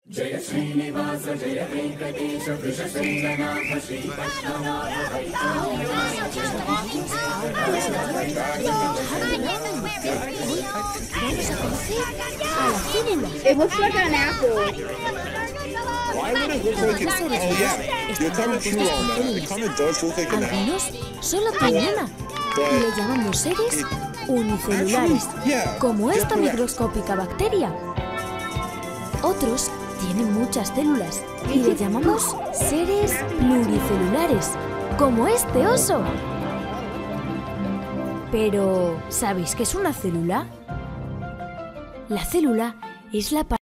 जय श्रीनिवास जय वेंकटेश वृषशैलनाथ Shri It looks like an apple. Why would it look like an apple? Oh yeah, you're kind of true on that. It kind of does look like an apple. Algunos solo tienen una y le llamamos seres unicelulares, como esta microscópica bacteria. Otros tienen muchas células y le llamamos seres pluricelulares, como este oso. Pero, ¿sabéis qué es una célula? La célula es la